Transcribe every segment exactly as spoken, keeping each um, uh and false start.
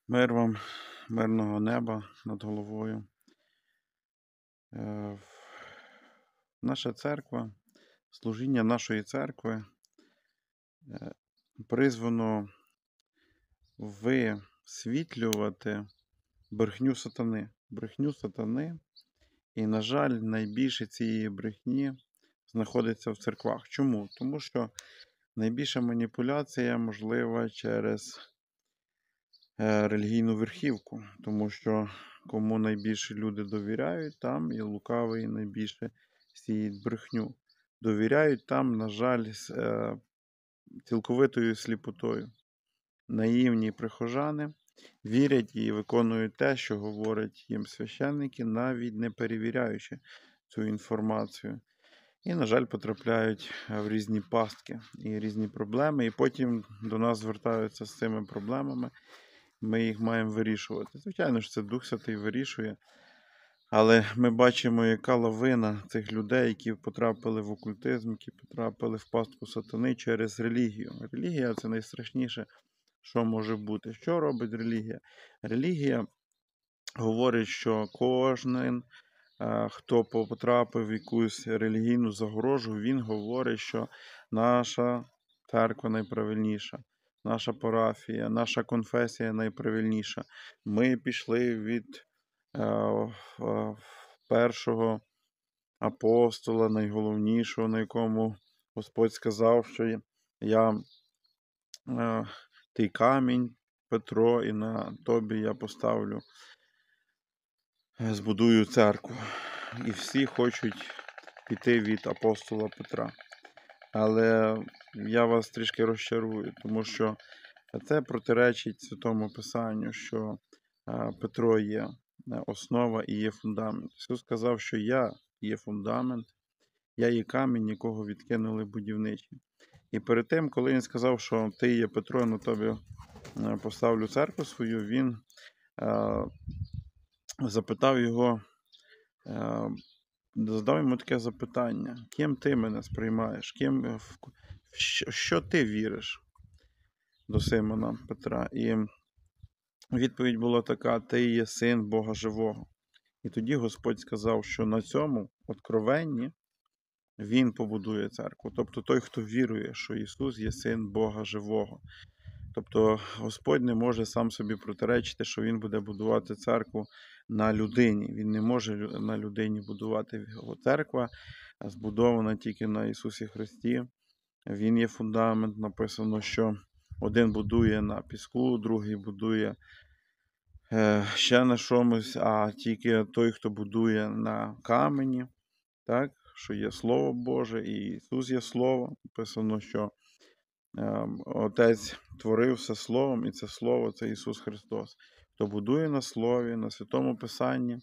Мир вам, мирного неба над головою. Е, Наша церква, служіння нашої церкви е, призвано висвітлювати брехню сатани. Брехню сатани, і, на жаль, найбільше цієї брехні знаходиться в церквах. Чому? Тому що найбільша маніпуляція можлива через е, релігійну верхівку, тому що кому найбільше люди довіряють, там і лукавий найбільше сіють брехню. Довіряють там, на жаль, з е, цілковитою сліпотою. Наївні прихожани вірять і виконують те, що говорять їм священники, навіть не перевіряючи цю інформацію. І, на жаль, потрапляють в різні пастки і різні проблеми, і потім до нас звертаються з цими проблемами. Ми їх маємо вирішувати. Звичайно ж, це Дух Святий вирішує. Але ми бачимо, яка лавина цих людей, які потрапили в окультизм, які потрапили в пастку сатани через релігію. Релігія – це найстрашніше, що може бути. Що робить релігія? Релігія говорить, що кожен, хто потрапив в якусь релігійну загорожу, він говорить, що наша церква найправильніша. Наша парафія, наша конфесія найправильніша. Ми пішли від е, е, першого апостола, найголовнішого, на якому Господь сказав, що я е, той камінь, Петро, і на тобі я поставлю, збудую церкву. І всі хочуть піти від апостола Петра. Але я вас трішки розчарую, тому що це протиречить Святому Писанню, що Петро є основа і є фундамент. Ісус сказав, що я є фундамент, я є камінь, якого відкинули будівничі. І перед тим, коли він сказав, що ти є Петро, на тобі поставлю церкву свою, він запитав його, задав йому таке запитання: ким ти мене сприймаєш? Ким, що ти віриш до Симона Петра? І відповідь була така: ти є син Бога живого. І тоді Господь сказав, що на цьому откровенні Він побудує церкву. Тобто той, хто вірує, що Ісус є син Бога живого. Тобто Господь не може сам собі протиречити, що Він буде будувати церкву на людині. Він не може на людині будувати. Його церква збудована тільки на Ісусі Христі. Він є фундамент. Написано, що один будує на піску, другий будує е, ще на чомусь, а тільки той, хто будує на камені, так, що є Слово Боже, і Ісус є Слово. Написано, що Отець творив все Словом, і це Слово – це Ісус Христос. Хто будує на Слові, на Святому Писанні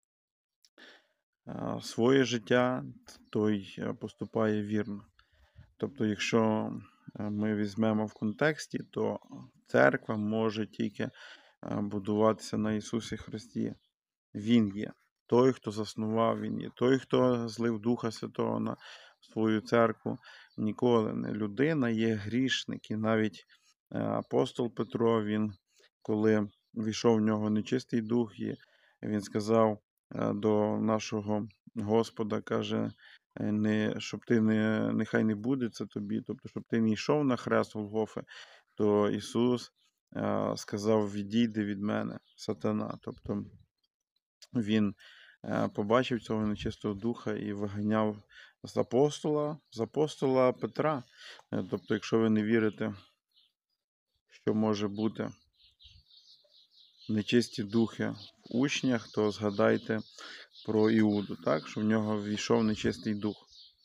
своє життя, той поступає вірно. Тобто, якщо ми візьмемо в контексті, то церква може тільки будуватися на Ісусі Христі. Він є той, хто заснував, Він є той, хто злив Духа Святого на свою церкву. Ніколи не людина, є грішник. І навіть апостол Петро, він, коли війшов в нього нечистий дух, і він сказав до нашого Господа, каже, не, щоб ти не, нехай не буде це тобі, тобто, щоб ти не йшов на хрест Голгофи, то Ісус сказав: відійди від мене, сатана. Тобто він побачив цього нечистого духа і виганяв з апостола, з апостола Петра. Тобто, якщо ви не вірите, що може бути нечисті духи в учнях, то згадайте про Іуду, так? Що в нього війшов нечистий дух.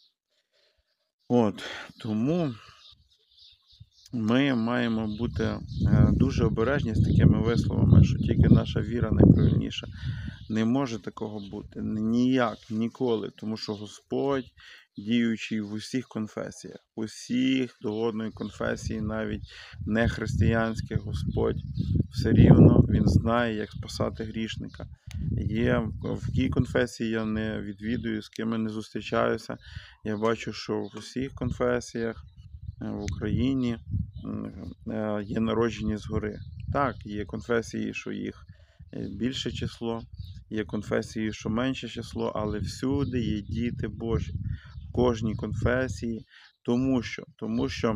От, тому ми маємо бути дуже обережні з такими висловами, що тільки наша віра найправильніша. Не може такого бути. Ніяк, ніколи. Тому що Господь, діючий в усіх конфесіях, усіх до одної конфесії, навіть не християнських, Господь все рівно, Він знає, як спасати грішника. Є, в якій конфесії я не відвідую, з ким я не зустрічаюся. Я бачу, що в усіх конфесіях в Україні є народжені згори. Так, є конфесії, що їх більше число, є конфесії, що менше число, але всюди є діти Божі, в кожній конфесії, тому що, тому що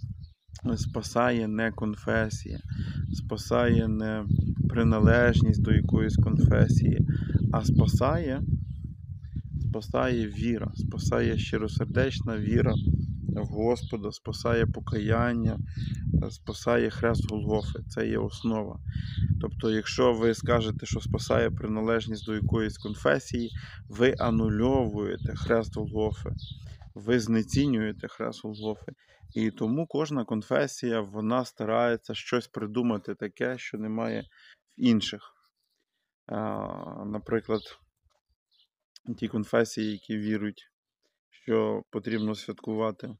спасає не конфесія, спасає не приналежність до якоїсь конфесії, а спасає, спасає віра, спасає щиросердечна віра в Господа, спасає покаяння, спасає хрест Голгофи. Це є основа. Тобто, якщо ви скажете, що спасає приналежність до якоїсь конфесії, ви анульовуєте хрест Голгофи, ви знецінюєте хрест Голгофи. І тому кожна конфесія, вона старається щось придумати таке, що немає в інших. Наприклад, ті конфесії, які вірують, що потрібно святкувати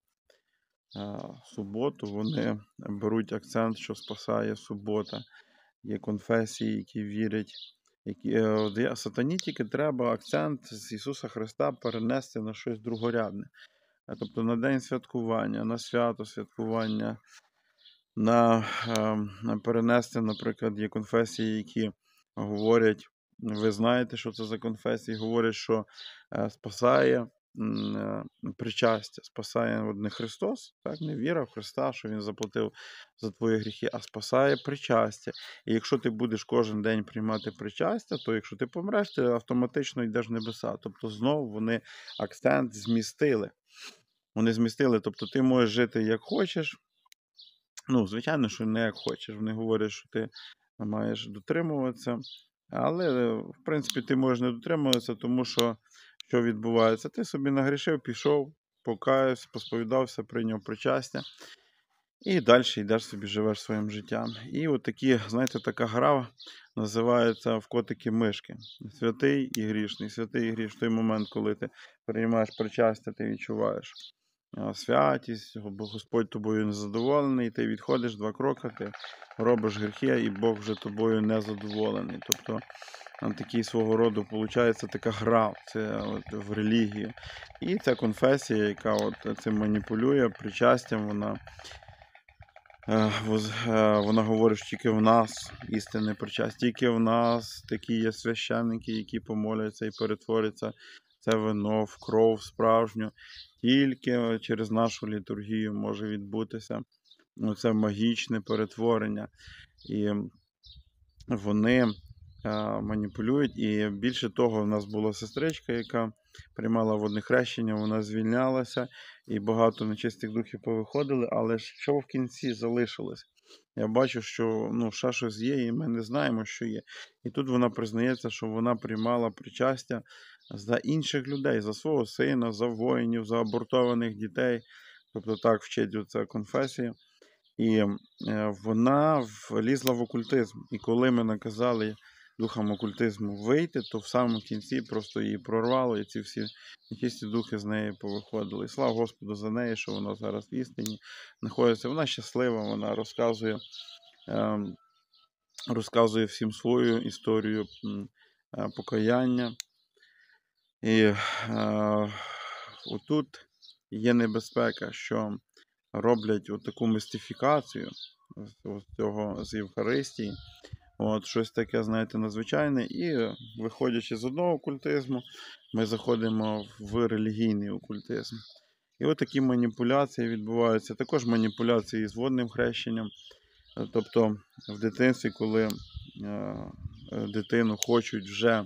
суботу, вони беруть акцент, що спасає субота. Є конфесії, які вірять, які сатані тільки треба акцент з Ісуса Христа перенести на щось другорядне. Тобто на день святкування, на свято святкування, на, на перенести, наприклад, є конфесії, які говорять, ви знаєте, що це за конфесії, говорять, що спасає причастя, спасає не Христос, так, не віра в Христа, що Він заплатив за твої гріхи, а спасає причастя. І якщо ти будеш кожен день приймати причастя, то якщо ти помреш, ти автоматично йдеш в небеса. Тобто знову вони акцент змістили. Вони змістили, тобто ти можеш жити як хочеш. Ну, звичайно, що не як хочеш. Вони говорять, що ти маєш дотримуватися. Але, в принципі, ти можеш не дотримуватися, тому що що відбувається? Ти собі нагрішив, пішов, покаявся, посповідався, прийняв причастя. І далі йдеш собі, живеш своїм життям. І от такі, знаєте, така гра називається в котики-мишки. Святий і грішний. Святий і грішний. В той момент, коли ти приймаєш причастя, ти відчуваєш святість, Господь тобою незадоволений, ти відходиш два кроки, ти робиш гріхи, і Бог вже тобою незадоволений. Тобто такий свого роду, виходить, така гра це от, в релігію. І ця конфесія, яка от цим маніпулює, причастям, вона, вона говорить, що тільки в нас істинне причастя, тільки в нас такі є священники, які помоляться і перетворяться це вино в кров справжню. Тільки через нашу літургію може відбутися це магічне перетворення. І вони маніпулюють. І більше того, в нас була сестричка, яка приймала водне хрещення, вона звільнялася, і багато нечистих духів повиходили, але що в кінці залишилось? Я бачу, що ну, ще щось є, і ми не знаємо, що є. І тут вона признається, що вона приймала причастя за інших людей, за свого сина, за воїнів, за абортованих дітей. Тобто так вчить оця конфесія. І вона влізла в окультизм. І коли ми наказали духам окультизму вийти, то в самому кінці просто її прорвало, і ці всі нечисті духи з неї повиходили. І слава Господу за неї, що вона зараз в істині знаходиться. Вона щаслива, вона розказує, е, розказує всім свою історію е, покаяння. І е, отут є небезпека, що роблять таку містифікацію з цього, з Євхаристії, от, щось таке, знаєте, надзвичайне, і виходячи з одного окультизму, ми заходимо в релігійний окультизм. І от такі маніпуляції відбуваються. Також маніпуляції з водним хрещенням. Тобто в дитинстві, коли е, дитину хочуть вже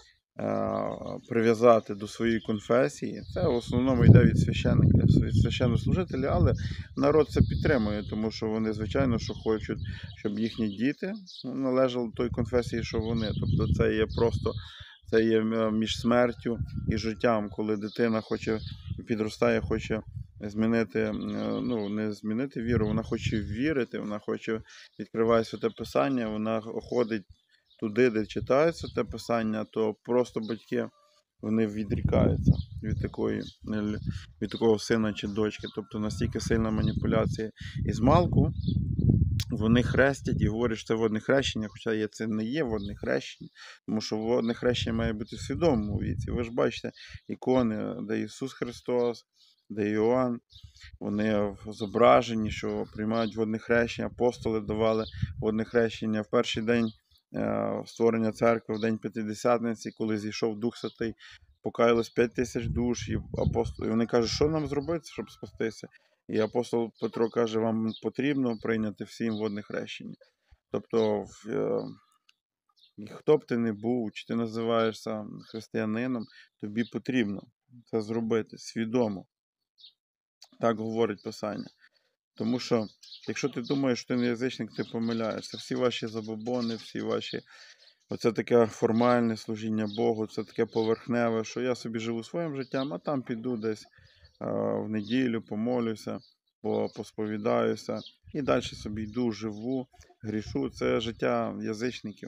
прив'язати до своєї конфесії, це в основному йде від священника, від священнослужителя, але народ це підтримує, тому що вони, звичайно, що хочуть, щоб їхні діти належали до тої конфесії, що вони. Тобто це є просто, це є між смертю і життям, коли дитина хоче, підростає, хоче змінити, ну, не змінити віру, вона хоче вірити, вона хоче, відкриває Святе Писання, вона ходить туди, де читається те писання, то просто батьки, вони відрікаються від такої, від такого сина чи дочки. Тобто настільки сильна маніпуляція. І змалку вони хрестять і говорять, що це водне хрещення, хоча це не є водне хрещення, тому що водне хрещення має бути в свідомому віці. Ви ж бачите ікони, де Ісус Христос, де Іоанн, вони зображені, що приймають водне хрещення, апостоли давали водне хрещення в перший день е, створення церкви, в день П'ятидесятниці, коли зійшов Дух Святий, покаялось п'ять тисяч душ, і, апостол... і вони кажуть, що нам зробити, щоб спастися? І апостол Петро каже, вам потрібно прийняти всім водне хрещення. Тобто, е, хто б ти не був, чи ти називаєшся християнином, тобі потрібно це зробити свідомо. Так говорить Писання. Тому що, якщо ти думаєш, що ти не язичник, ти помиляєшся. Всі ваші забобони, всі ваші... Оце таке формальне служіння Богу, це таке поверхневе, що я собі живу своїм життям, а там піду десь а, в неділю, помолюся, посповідаюся і далі собі йду, живу, грішу. Це життя язичників.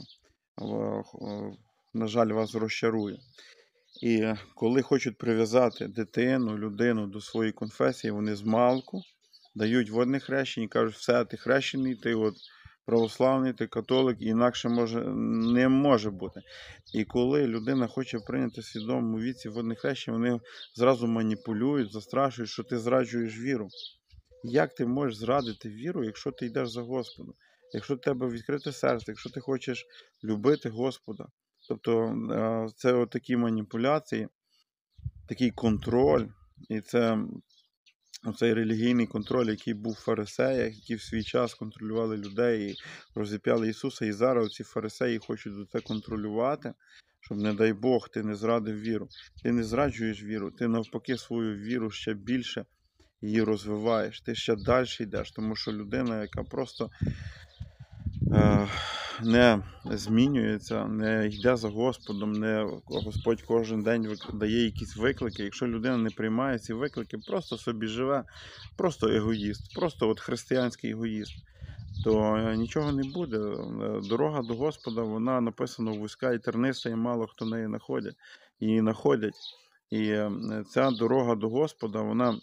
На жаль, вас розчарує. І коли хочуть прив'язати дитину, людину до своєї конфесії, вони змалку дають водне хрещення і кажуть, все, ти хрещений, ти от православний, ти католик, і інакше може, не може бути. І коли людина хоче прийняти в свідомому віці водне хрещення, вони зразу маніпулюють, застрашують, що ти зраджуєш віру. Як ти можеш зрадити віру, якщо ти йдеш за Господом? Якщо в тебе відкрите серце, якщо ти хочеш любити Господа? Тобто це отакі маніпуляції, такий контроль, і це оцей релігійний контроль, який був в фарисеях, які в свій час контролювали людей і розіп'яли Ісуса, і зараз ці фарисеї хочуть це контролювати, щоб, не дай Бог, ти не зрадив віру. Ти не зраджуєш віру, ти навпаки свою віру ще більше її розвиваєш, ти ще далі йдеш, тому що людина, яка просто е, не змінюється, не йде за Господом, не Господь кожен день дає якісь виклики. Якщо людина не приймає ці виклики, просто собі живе, просто егоїст, просто от християнський егоїст, то нічого не буде. Дорога до Господа, вона написана вузька і терниста, і мало хто неї знаходить, її знаходять. І ця дорога до Господа, вона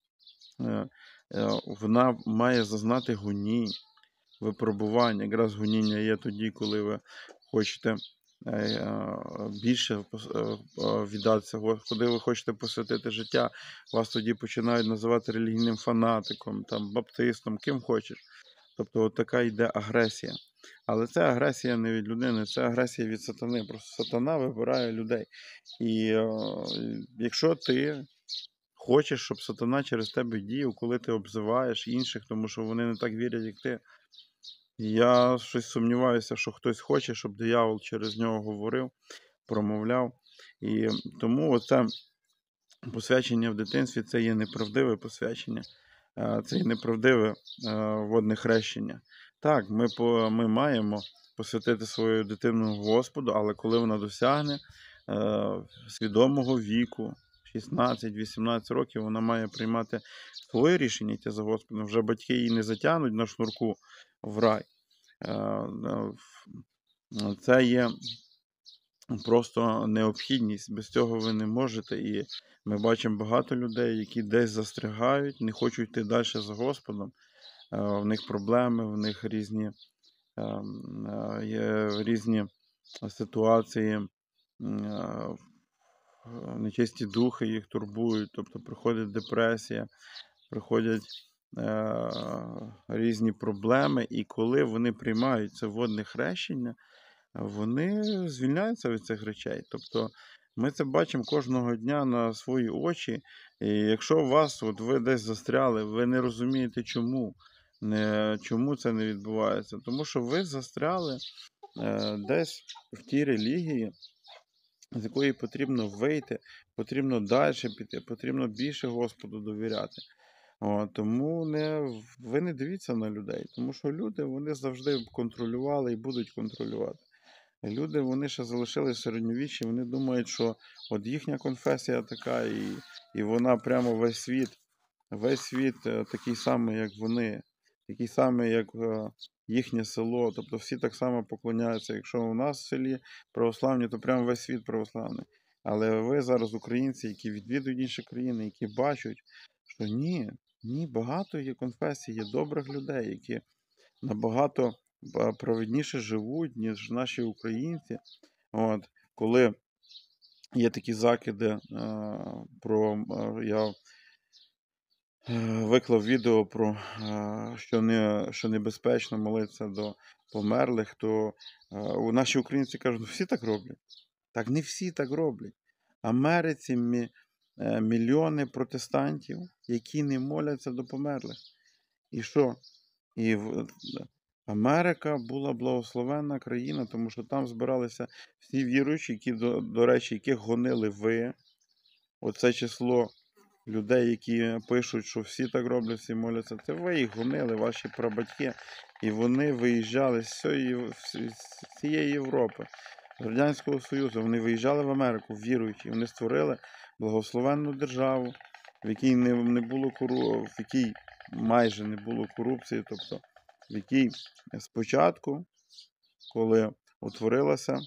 вона має зазнати гонінь, випробування. Якраз гоніння є тоді, коли ви хочете більше віддатися, коли ви хочете посвятити життя, вас тоді починають називати релігійним фанатиком, там, баптистом, ким хочеш. Тобто от така йде агресія. Але це агресія не від людини, це агресія від сатани. Просто сатана вибирає людей. І е, якщо ти хочеш, щоб сатана через тебе діяв, коли ти обзиваєш інших, тому що вони не так вірять, як ти. Я щось сумніваюся, що хтось хоче, щоб диявол через нього говорив, промовляв. І тому оце посвячення в дитинстві, це є неправдиве посвячення, це є неправдиве водне хрещення. Так, ми, по, ми маємо посвятити свою дитину Господу, але коли вона досягне е, свідомого віку, шістнадцять-вісімнадцять років, вона має приймати своє рішення йти за Господом. Вже батьки її не затягнуть на шнурку в рай. Це є просто необхідність. Без цього ви не можете. І ми бачимо багато людей, які десь застрягають, не хочуть йти далі за Господом. В них проблеми, в них різні, є різні ситуації, нечисті духи їх турбують, тобто приходить депресія, приходять е, різні проблеми, і коли вони приймають це водне хрещення, вони звільняються від цих речей. Тобто ми це бачимо кожного дня на свої очі, і якщо у вас, от ви десь застряли, ви не розумієте чому, не, чому це не відбувається, тому що ви застряли е, десь в тій релігії, з якої потрібно вийти, потрібно далі піти, потрібно більше Господу довіряти. О, тому не, ви не дивіться на людей, тому що люди, вони завжди контролювали і будуть контролювати. Люди, вони ще залишились в середньовіччі, вони думають, що от їхня конфесія така, і, і вона прямо весь світ, весь світ такий самий, як вони, такий самий, як їхнє село, тобто всі так само поклоняються. Якщо у нас в селі православні, то прямо весь світ православний. Але ви зараз українці, які відвідують інші країни, які бачать, що ні, ні, багато є конфесій, є добрих людей, які набагато праведніше живуть, ніж наші українці. От, коли є такі закиди е, про, е, я е, виклав відео про е, що не що небезпечно молитися до померлих, то е, у наші українці кажуть, ну всі так роблять. Так не всі так роблять. В Америці мі, е, мільйони протестантів, які не моляться до померлих. І що? І в- Америка була благословенна країна, тому що там збиралися всі віруючі, які, до, до речі, яких гонили ви. Оце число людей, які пишуть, що всі так роблять, всі моляться. Це ви їх гонили, ваші прабатьки. І вони виїжджали з всієї, з цієї Європи, з Радянського Союзу. Вони виїжджали в Америку, віруючі. Вони створили благословенну державу, в якій не, не було кору... в якій майже не було корупції, тобто в якій спочатку, коли утворилася,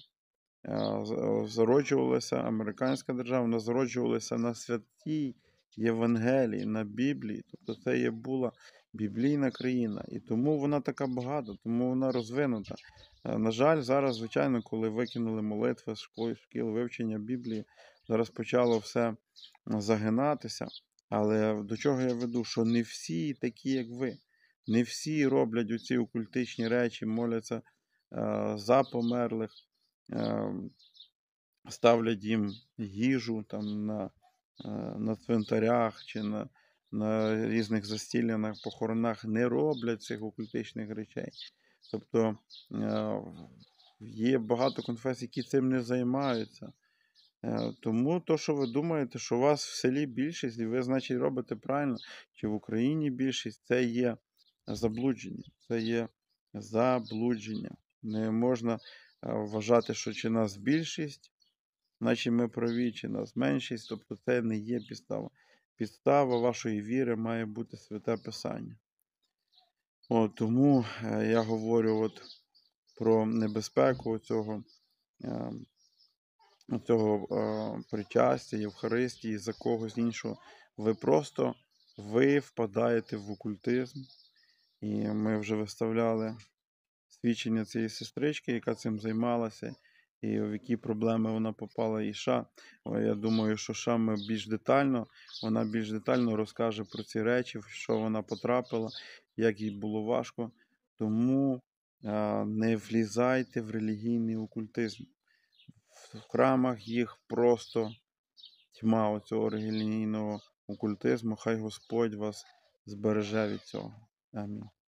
зароджувалася американська держава, вона зароджувалася на святій Євангелії, на Біблії. Тобто це є була біблійна країна. І тому вона така багата, тому вона розвинута. На жаль, зараз, звичайно, коли викинули молитви з школи, шкіл вивчення Біблії, зараз почало все загинатися. Але до чого я веду? Що не всі такі, як ви. Не всі роблять оці окультичні речі, моляться е, за померлих, е, ставлять їм їжу там на, е, на цвинтарях чи на, на різних застілянах, похоронах, не роблять цих окультичних речей. Тобто е, є багато конфесій, які цим не займаються. Е, Тому то, що ви думаєте, що у вас в селі більшість, і ви, значить, робите правильно, чи в Україні більшість, це є заблудження. Це є заблудження. Не можна е, вважати, що чи нас більшість, значить ми праві, чи нас меншість, тобто це не є підстава. Підстава вашої віри має бути Святе Писання. О, тому е, я говорю от про небезпеку цього, е, цього е, причастя, Євхаристії за когось іншого. Ви просто ви впадаєте в окультизм. І ми вже виставляли свідчення цієї сестрички, яка цим займалася, і в які проблеми вона попала і Ша. Я думаю, що Ша ми більш детально, вона більш детально розкаже про ці речі, в що вона потрапила, як їй було важко. Тому а, не влізайте в релігійний окультизм. В храмах їх просто тьма оцього релігійного окультизму. Хай Господь вас збереже від цього. Амінь.